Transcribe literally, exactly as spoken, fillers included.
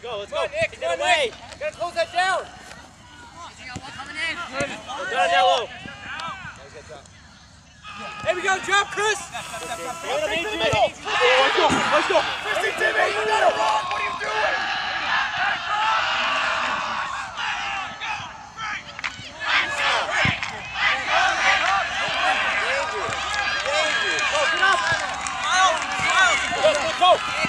go, let's Come go. on, Nick, Get come on, away. Nick. Gotta close that down. We're done now, low. There we go, drop, Chris. Give it to me. Let's go, let's go. Chrissy, Timmy, you gotta run. What are you doing? Go, get up. Go, go, go.